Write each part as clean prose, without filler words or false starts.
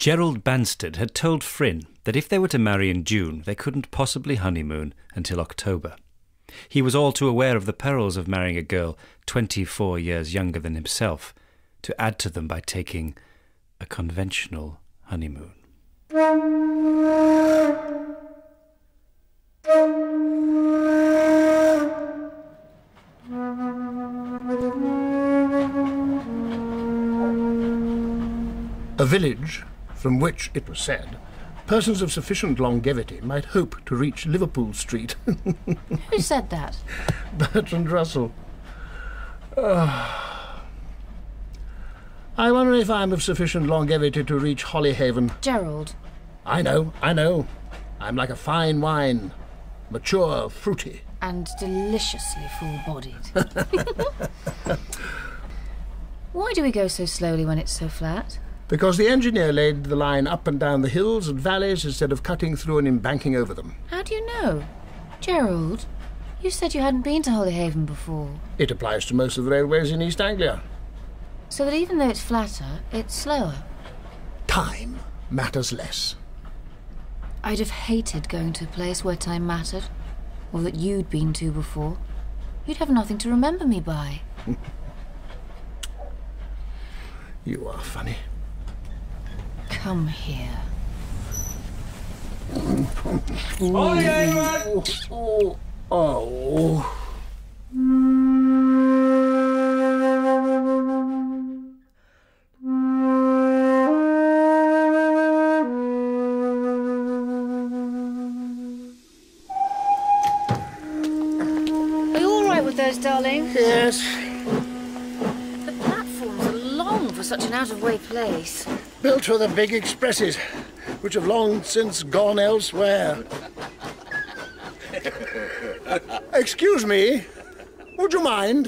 Gerald Banstead had told Fryn that if they were to marry in June, they couldn't possibly honeymoon until October. He was all too aware of the perils of marrying a girl 24 years younger than himself, to add to them by taking a conventional honeymoon. A village from which, it was said, persons of sufficient longevity might hope to reach Liverpool Street. Who said that? Bertrand Russell. I wonder if I'm of sufficient longevity to reach Holyhaven. Gerald. I know. I'm like a fine wine. Mature, fruity. And deliciously full-bodied. Why do we go so slowly when it's so flat? Because the engineer laid the line up and down the hills and valleys instead of cutting through and embanking over them. How do you know? Gerald, you said you hadn't been to Holyhaven before. It applies to most of the railways in East Anglia. So that even though it's flatter, it's slower. Time matters less. I'd have hated going to a place where time mattered, or that you'd been to before. You'd have nothing to remember me by. You are funny. Come here. Oh. Are you all right with those, darling? Yes. The platforms are long for such an out-of-way place. Built for the big expresses, which have long since gone elsewhere. Excuse me, would you mind?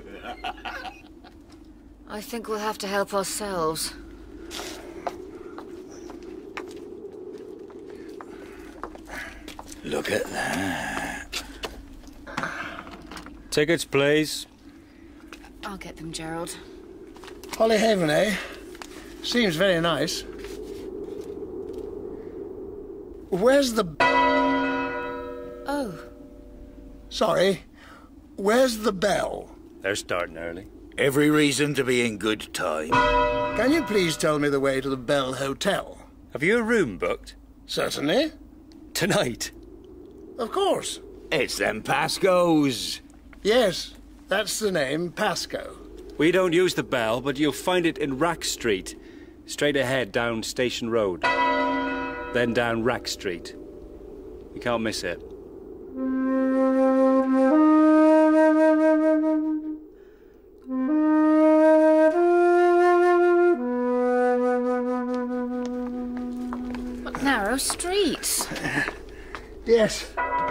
I think we'll have to help ourselves. Look at that. Tickets, please. I'll get them, Gerald. Holyhaven, eh? Seems very nice. Where's the... Oh. Sorry. Where's the bell? They're starting early. Every reason to be in good time. Can you please tell me the way to the Bell Hotel? Have you a room booked? Certainly. Tonight? Of course. It's them Pascoes. Yes, that's the name, Pasco. We don't use the Bell, but you'll find it in Rack Street. Straight ahead down Station Road. Then down Rack Street. You can't miss it. What narrow streets. Yes.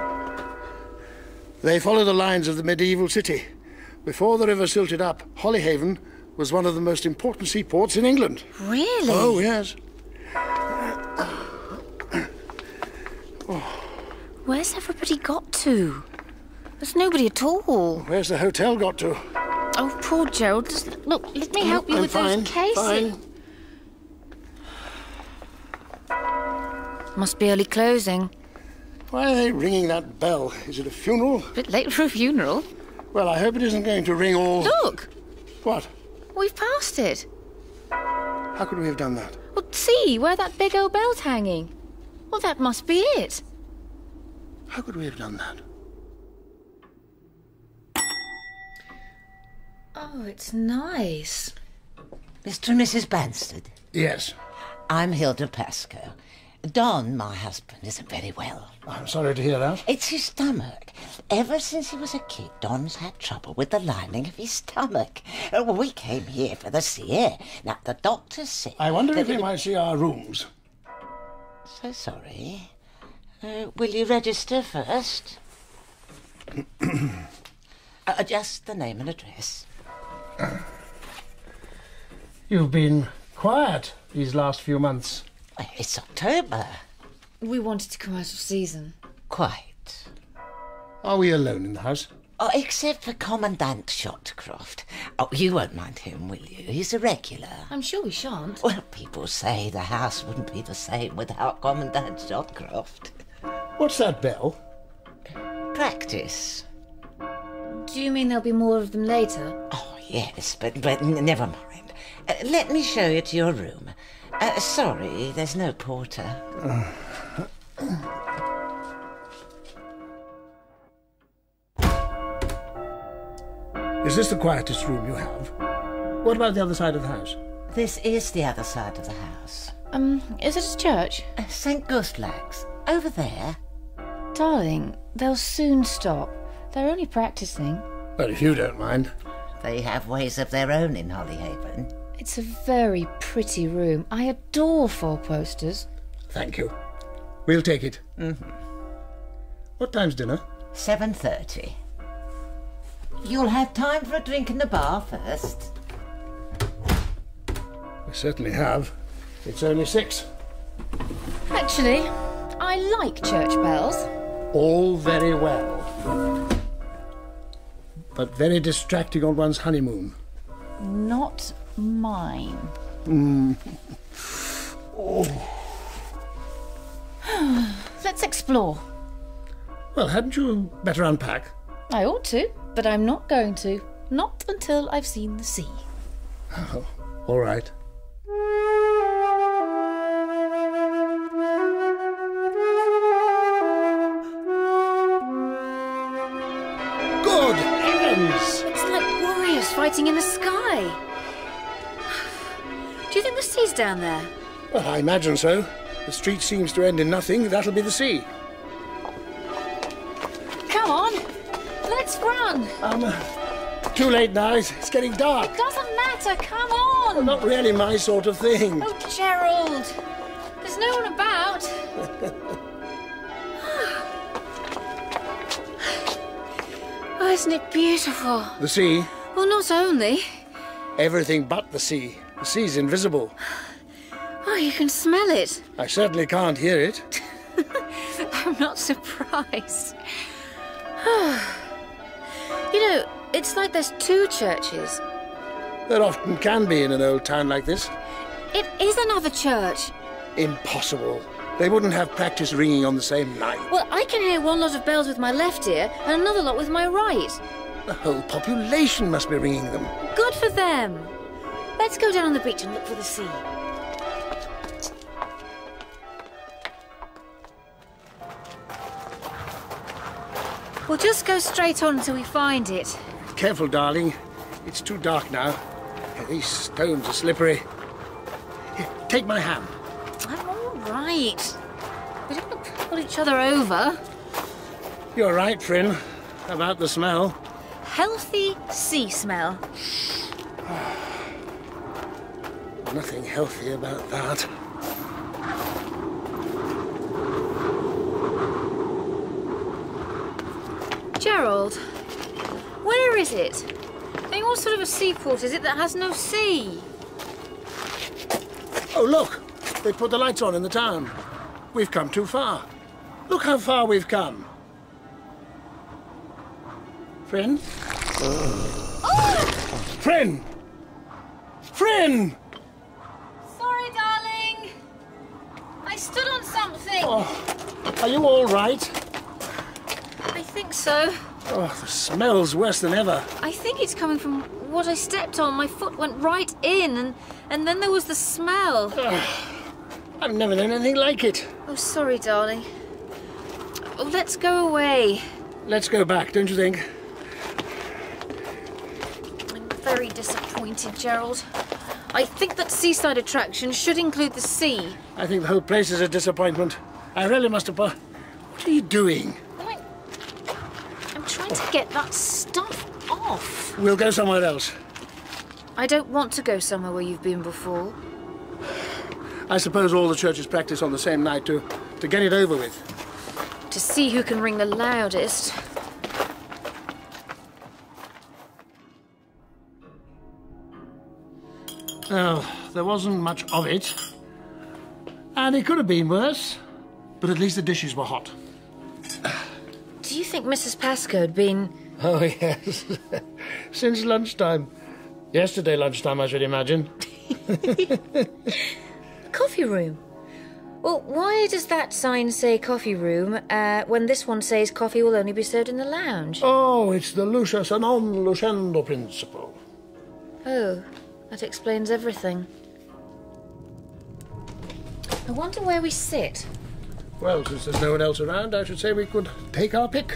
They follow the lines of the medieval city. Before the river silted up, Holyhaven was one of the most important seaports in England. Really? Oh, yes. Where's everybody got to? There's nobody at all. Where's the hotel got to? Oh, poor Gerald. Just, look, let me help you I'm with fine, those cases. Fine. Must be early closing. Why are they ringing that bell? Is it a funeral? Bit late for a funeral. Well, I hope it isn't going to ring all... Look! What? We've passed it. How could we have done that? Well, see, where that big old bell's hanging. Well, that must be it. How could we have done that? Oh, it's nice. Mr. and Mrs. Banstead. Yes. I'm Hilda Pascoe. Don, my husband, isn't very well. I'm sorry to hear that. It's his stomach. Ever since he was a kid, Don's had trouble with the lining of his stomach. We came here for the sea air. Now, the doctor said... I wonder if we might see our rooms. So sorry. Will you register first? Just the name and address. You've been quiet these last few months. It's October. We wanted to come out of season. Quite. Are we alone in the house? Oh, except for Commandant Shotcroft. Oh, you won't mind him, will you? He's a regular. I'm sure we shan't. Well, people say the house wouldn't be the same without Commandant Shotcroft. What's that bell? Practice. Do you mean there'll be more of them later? Oh, yes, but never mind. Let me show you to your room. Sorry, there's no porter. Is this the quietest room you have? What about the other side of the house? This is the other side of the house. Is it a church? St. Gustlax. Over there. Darling, they'll soon stop. They're only practicing. Well, if you don't mind. They have ways of their own in Hollyhaven. It's a very pretty room. I adore four posters. Thank you. We'll take it. Mm-hmm. What time's dinner? 7:30. You'll have time for a drink in the bar first. We certainly have. It's only 6. Actually, I like church bells. All very well. But very distracting on one's honeymoon. Not mine. Let's explore. Well, hadn't you better unpack? I ought to, but I'm not going to. Not until I've seen the sea. Oh, all right. Good heavens! It's like warriors fighting in the sky. Do you think the sea's down there? Well, I imagine so. The street seems to end in nothing. That'll be the sea. Come on, let's run. Too late now. It's getting dark. Doesn't matter, come on. Not really my sort of thing. Oh, Gerald, there's no one about. Oh, isn't it beautiful? The sea? Well, not only. Everything but the sea. The sea's invisible. Oh, you can smell it. I certainly can't hear it. I'm not surprised. You know, it's like there's 2 churches. There often can be in an old town like this. It is another church. Impossible. They wouldn't have practice ringing on the same night. Well, I can hear one lot of bells with my left ear and another lot with my right. The whole population must be ringing them. Good for them. Let's go down on the beach and look for the sea. We'll just go straight on until we find it. Careful, darling. It's too dark now. These stones are slippery. Here, take my hand. I'm all right. We don't pull each other over. You're right, Fryn, about the smell. Healthy sea smell. Nothing healthy about that. Gerald, where is it? I mean, what sort of a seaport is it that has no sea? Oh, look! They put the lights on in the town. We've come too far. Look how far we've come. Fryn? Fryn! Fryn! Sorry, darling. I stood on something. Oh, are you all right? I think so. Oh, the smell's worse than ever. I think it's coming from what I stepped on. My foot went right in, and then there was the smell. I've never known anything like it. Oh, sorry, darling. Oh, let's go away. Let's go back, don't you think? I'm very disappointed, Gerald. I think that seaside attraction should include the sea. I think the whole place is a disappointment. I really must have... What are you doing? Well, I'm trying to get that stuff off. We'll go somewhere else. I don't want to go somewhere where you've been before. I suppose all the churches practice on the same night to get it over with. To see who can ring the loudest. Oh, there wasn't much of it. And it could have been worse. But at least the dishes were hot. Do you think Mrs. Pascoe had been Oh, yes. Since lunchtime. Yesterday lunchtime, I should imagine. Coffee room? Well, why does that sign say coffee room when this one says coffee will only be served in the lounge? Oh, it's the Lucius and non lucendo principle. Oh, that explains everything. I wonder where we sit. Well, since there's no one else around, I should say we could take our pick.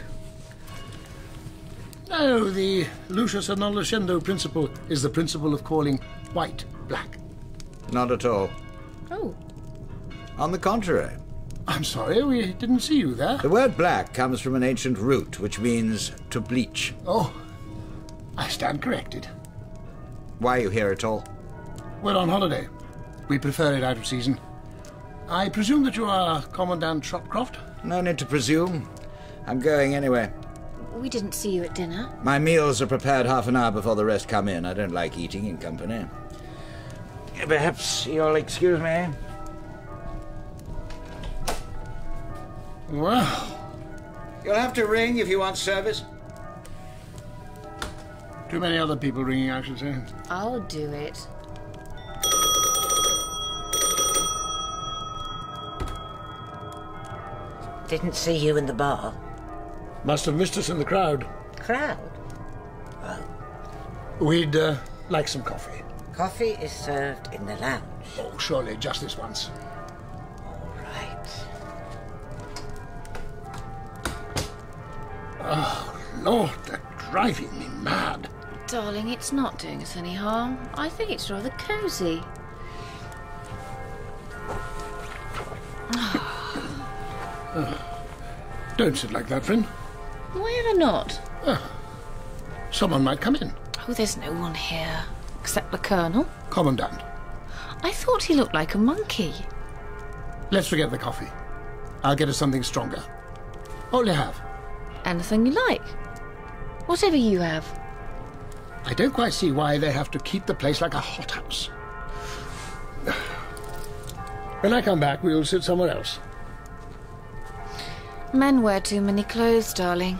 No, the Lucius and non lucendo principle is the principle of calling white black. Not at all. Oh. On the contrary. I'm sorry, we didn't see you there. The word black comes from an ancient root, which means to bleach. Oh, I stand corrected. Why are you here at all? We're on holiday. We prefer it out of season. I presume that you are Commandant Shopcroft? No need to presume. I'm going anyway. We didn't see you at dinner. My meals are prepared half an hour before the rest come in. I don't like eating in company. Perhaps you'll excuse me? Well, You'll have to ring if you want service. too many other people ringing, I should say. I'll do it. Didn't see you in the bar. Must have missed us in the crowd. Crowd? We'd like some coffee. Coffee is served in the lounge. Oh, surely, just this once. All right. Oh, Lord, they're driving me mad. Darling, it's not doing us any harm. I think it's rather cosy. Don't sit like that, friend. Why ever not? Someone might come in. Oh, there's no one here. Except the Colonel. Commandant, I thought he looked like a monkey. let's forget the coffee. I'll get us something stronger. All you have. Anything you like. Whatever you have. I don't quite see why they have to keep the place like a hothouse. When I come back, we'll sit somewhere else. Men wear too many clothes, darling.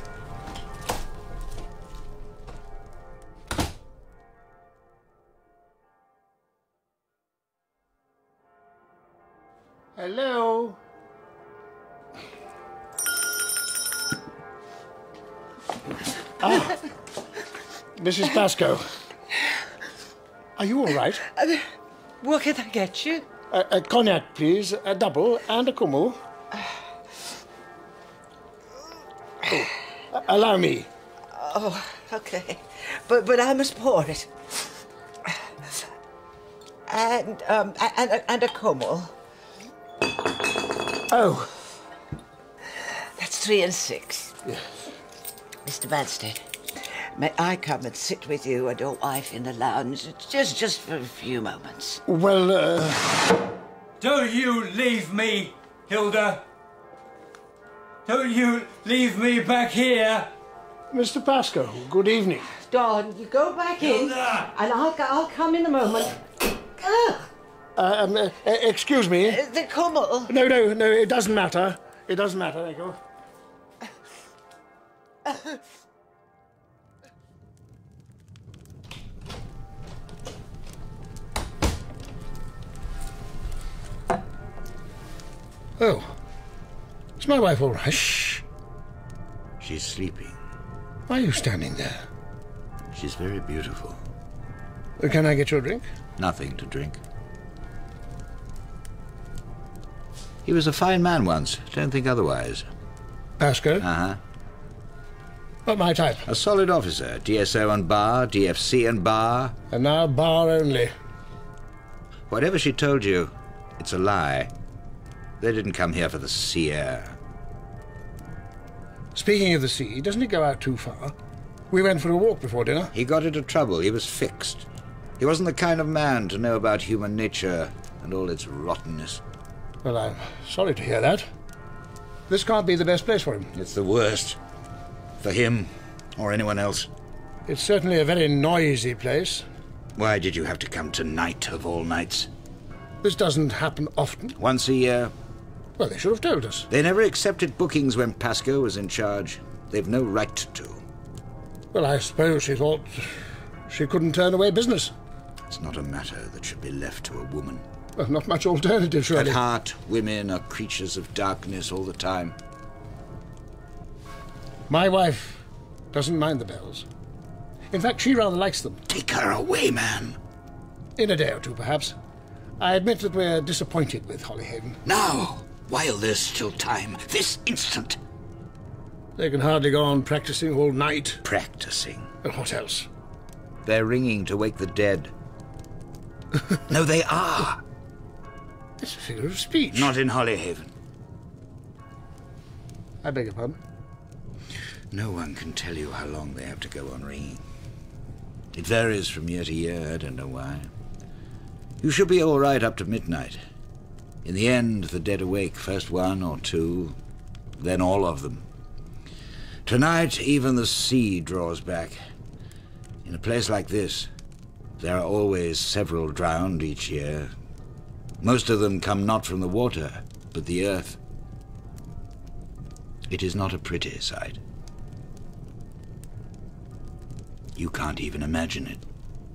Hello? Mrs. Pascoe. Are you all right? What can I get you? A cognac, please. A double and a Kummel. Oh, allow me. Oh, okay. But I must pour it. And a Kummel. Oh. That's 3 and 6. Yes. Mr. Banstead, may I come and sit with you and your wife in the lounge just for a few moments? Well, Don't you leave me, Hilda. Don't you leave me back here. Mr. Pascoe, good evening. Don, you go back in, Hilda! and I'll come in a moment. Excuse me. The Kummel. No, it doesn't matter. It doesn't matter, there you go. Oh. Is my wife all right? Shh. She's sleeping. Why are you standing there? She's very beautiful. Can I get you a drink? Nothing to drink. He was a fine man once. Don't think otherwise. Pascoe? Uh-huh. Not my type. A solid officer. DSO and bar, DFC and bar. And now bar only. Whatever she told you, it's a lie. They didn't come here for the sea air. Speaking of the sea, doesn't it go out too far? We went for a walk before dinner. He got into trouble. He was fixed. He wasn't the kind of man to know about human nature and all its rottenness. Well, I'm sorry to hear that. This can't be the best place for him. It's the worst. For him or anyone else. It's certainly a very noisy place. Why did you have to come tonight of all nights? This doesn't happen often. Once a year? Well, they should have told us. They never accepted bookings when Pascoe was in charge. They've no right to. Well, I suppose she thought she couldn't turn away business. It's not a matter that should be left to a woman. Well, not much alternative, surely. At heart, women are creatures of darkness all the time. My wife doesn't mind the bells. In fact, she rather likes them. Take her away, man. In a day or two, perhaps. I admit that we're disappointed with Hollyhaven. Now, while there's still time, this instant. They can hardly go on practicing all night. Practicing? What else? They're ringing to wake the dead. No, they are. It's a figure of speech. Not in Hollyhaven. I beg your pardon? No one can tell you how long they have to go on ringing. It varies from year to year, I don't know why. You should be all right up to midnight. In the end, the dead awake, first one or two, then all of them. Tonight, even the sea draws back. In a place like this, there are always several drowned each year. Most of them come not from the water, but the earth. It is not a pretty sight. You can't even imagine it.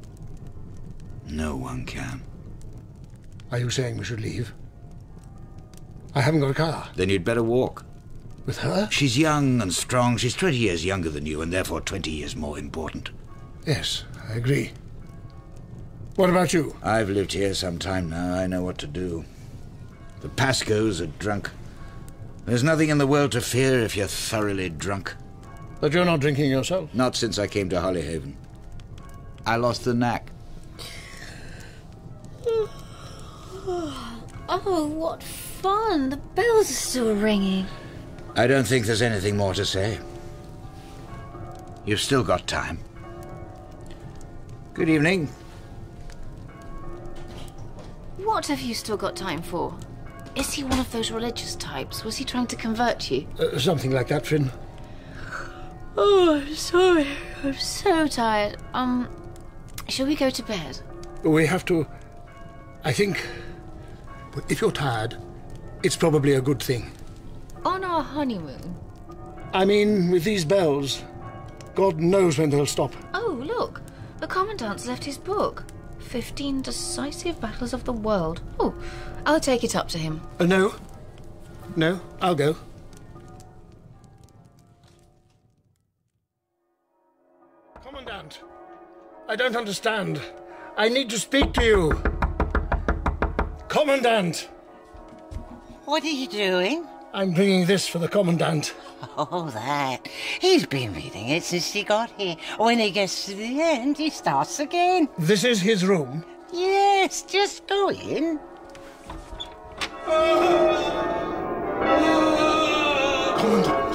No one can. Are you saying we should leave? I haven't got a car. Then you'd better walk. With her? She's young and strong. She's 20 years younger than you, and therefore 20 years more important. Yes, I agree. What about you? I've lived here some time now. I know what to do. The Pascoes are drunk. There's nothing in the world to fear if you're thoroughly drunk. But you're not drinking yourself? Not since I came to Hollyhaven. I lost the knack. Oh, what fun! The bells are still ringing. I don't think there's anything more to say. You've still got time. Good evening. What have you still got time for? Is he one of those religious types? Was he trying to convert you? Something like that, Finn. Oh, I'm sorry. I'm so tired. Shall we go to bed? We have to... I think... If you're tired, it's probably a good thing. On our honeymoon? I mean, with these bells, God knows when they'll stop. Oh, look. The Commandant's left his book. 15 Decisive Battles of the World. Oh, I'll take it up to him. No. No, I'll go. Commandant, I don't understand. I need to speak to you. Commandant! What are you doing? I'm bringing this for the Commandant. Oh, that. He's been reading it since he got here. When he gets to the end, he starts again. This is his room. Yes, just go in. Commandant.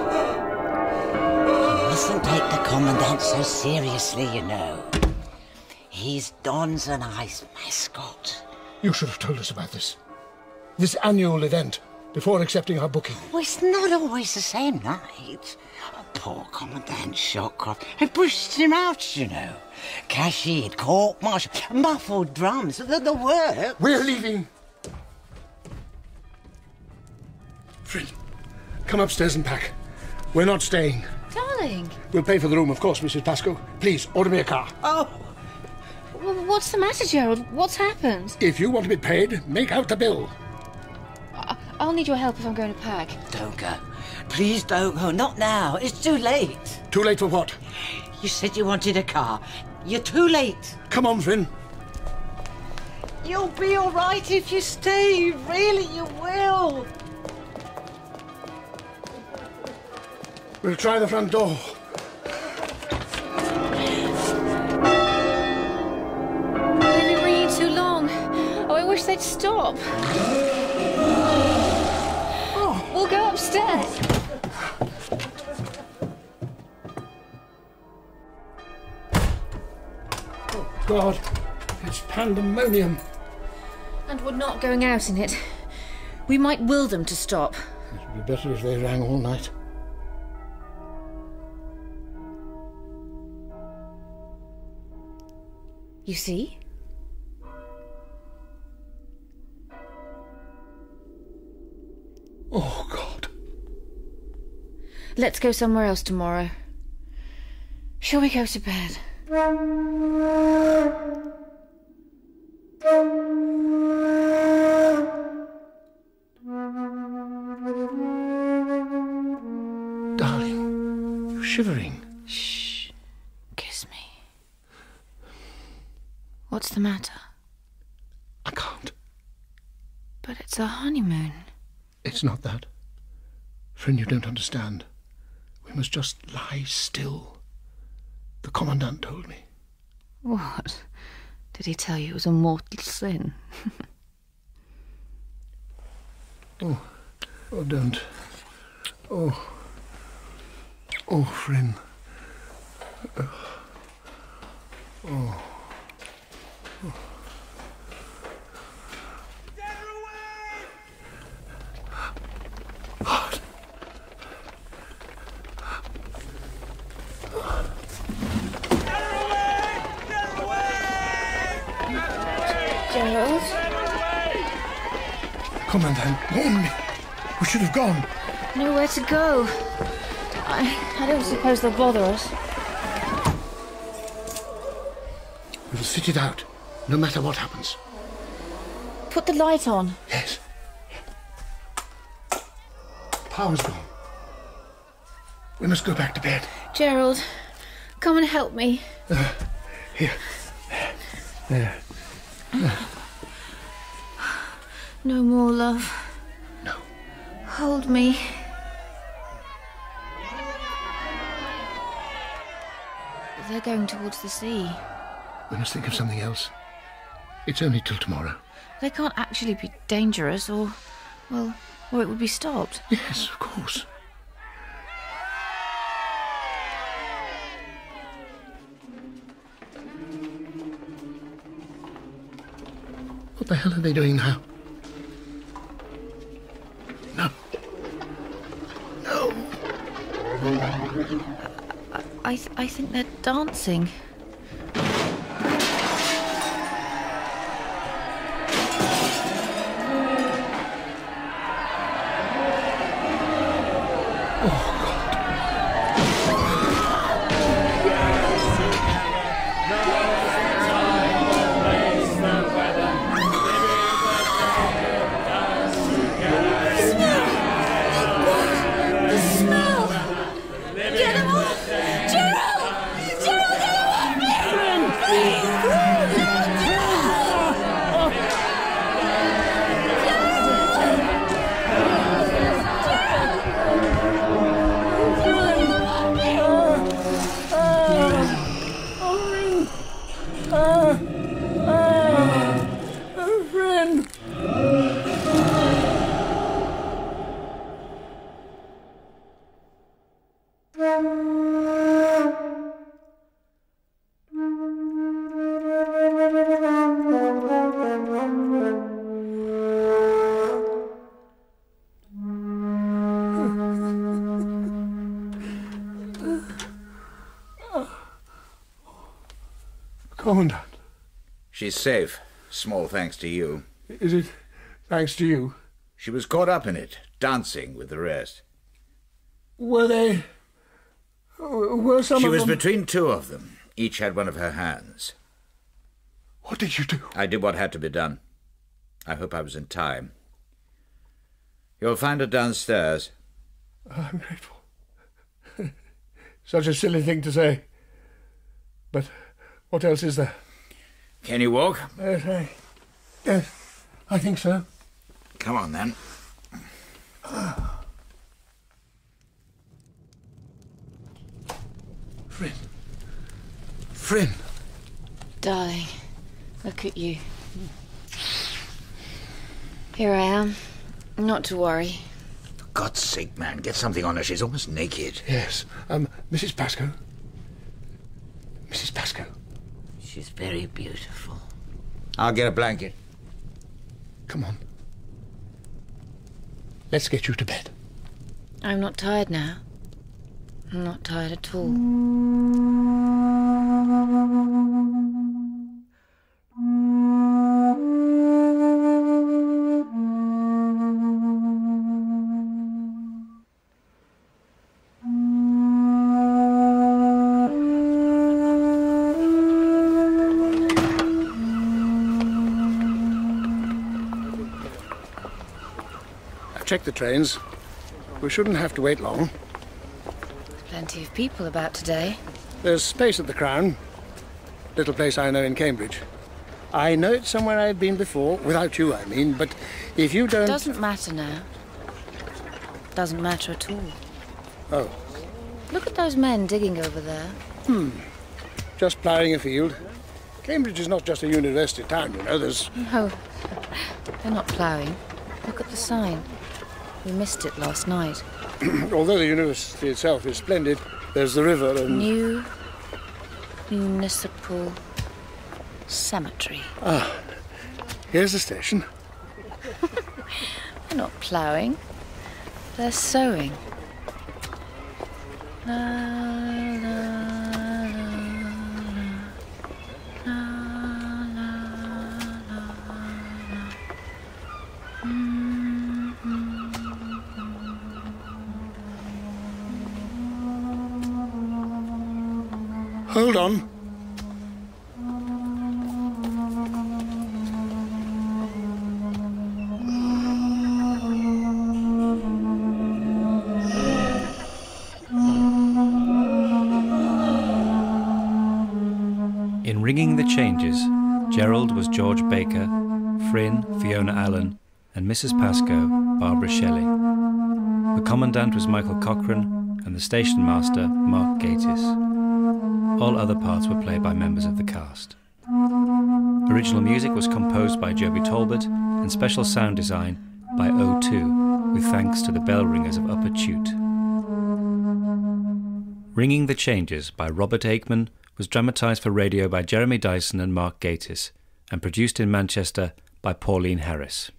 You mustn't take the Commandant so seriously, you know. He's Don's and I's mascot. You should have told us about this. This annual event, before accepting our booking. Well, it's not always the same night. Poor Commandant Shotcroft. It pushed him out, you know. Cashiered, court-martial, muffled drums, the work. We're leaving. Fred, come upstairs and pack. We're not staying. Darling. We'll pay for the room, of course, Mrs. Pascoe. Please, order me a car. Oh, What's the matter, Gerald? What's happened? If you want to be paid, make out the bill. I'll need your help if I'm going to pack. don't go. Please don't go. Not now. It's too late. Too late for what? You said you wanted a car. You're too late. Come on, Finn. You'll be all right if you stay. Really, you will. We'll try the front door. They've been ringing too long. Oh, I wish they'd stop. Oh, we'll go upstairs. Oh, God. It's pandemonium. And we're not going out in it. We might will them to stop. It would be better if they rang all night. You see? Oh, God. Let's go somewhere else tomorrow. Shall we go to bed? Darling, you're shivering. Shh. Kiss me. What's the matter? I can't. But it's our honeymoon. It's not that. Friend, you don't understand. We must just lie still. The Commandant told me. What? Did he tell you it was a mortal sin? Oh, don't. Oh, Fryn. Oh. Hard. Gerald? Commandant, warn me. We should have gone. Nowhere to go. I don't suppose they'll bother us. We'll sit it out, no matter what happens. Put the light on. Yes. Power's gone. We must go back to bed. Gerald, come and help me. Here. There. No more, love. No. Hold me. They're going towards the sea. We must think of something else. It's only till tomorrow. They can't actually be dangerous, or it would be stopped. Yes, of course. What the hell are they doing now? No. No. I think they're dancing. Commandant. She's safe. Small thanks to you. Is it thanks to you? She was caught up in it, dancing with the rest. Were they... Were some She of was them... between two of them. Each had one of her hands. What did you do? I did what had to be done. I hope I was in time. You'll find her downstairs. I'm grateful. Such a silly thing to say. But what else is there? Can you walk? Yes, I think so. Come on, then. Fryn. Darling, look at you. Here I am. Not to worry. For God's sake, man, get something on her. She's almost naked. Yes. Mrs. Pascoe. Mrs. Pascoe. She's very beautiful. I'll get a blanket. Come on. Let's get you to bed. I'm not tired now. I'm not tired at all. checked the trains. We shouldn't have to wait long. Plenty of people about today. There's space at the Crown. Little place I know in Cambridge. I know it's somewhere I've been before, without you, I mean, but if you don't... Doesn't matter now. Doesn't matter at all. Oh. Look at those men digging over there. Just ploughing a field. Cambridge is not just a university town, you know, there's... No, they're not ploughing. Look at the sign. We missed it last night. Although the university itself is splendid, there's the river and... New Municipal Cemetery. Ah, here's the station. They're not ploughing. They're sowing. La, la, la, la, la, la, Hold on. In Ringing the Changes, Gerald was George Baker, Fryn, Fiona Allen, and Mrs. Pascoe, Barbara Shelley. The Commandant was Michael Cochrane, and the Station Master, Mark Gatiss. All other parts were played by members of the cast. Original music was composed by Joby Talbot, and special sound design by O2, with thanks to the bell ringers of Upper Chute. Ringing the Changes by Robert Aickman was dramatised for radio by Jeremy Dyson and Mark Gatiss, and produced in Manchester by Pauline Harris.